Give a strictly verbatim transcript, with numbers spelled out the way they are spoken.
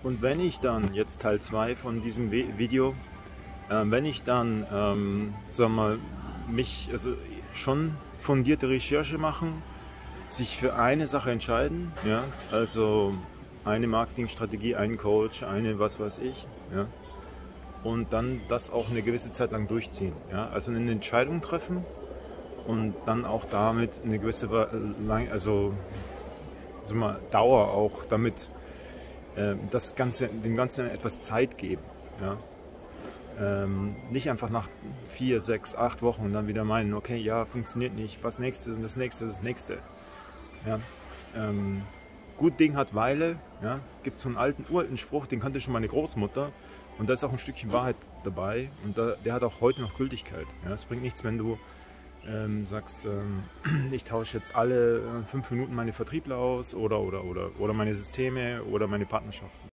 Und wenn ich dann, jetzt Teil zwei von diesem Video, äh, wenn ich dann, ähm, sag mal, mich, also schon fundierte Recherche machen, sich für eine Sache entscheiden, ja, also eine Marketingstrategie, einen Coach, eine was weiß ich, ja, und dann das auch eine gewisse Zeit lang durchziehen, ja, also eine Entscheidung treffen und dann auch damit eine gewisse, also sag mal, Dauer auch damit äh, das Ganze, dem Ganzen etwas Zeit geben, ja. Ähm, nicht einfach nach vier, sechs, acht Wochen und dann wieder meinen, okay, ja, funktioniert nicht, was nächstes und das nächste, das nächste. Ja, ähm, gut Ding hat Weile, ja, gibt so einen alten, uralten Spruch, den kannte schon meine Großmutter und da ist auch ein Stückchen Wahrheit dabei und da, der hat auch heute noch Gültigkeit. Ja, es bringt nichts, wenn du ähm, sagst, ähm, ich tausche jetzt alle äh, fünf Minuten meine Vertriebler aus oder, oder, oder, oder meine Systeme oder meine Partnerschaften.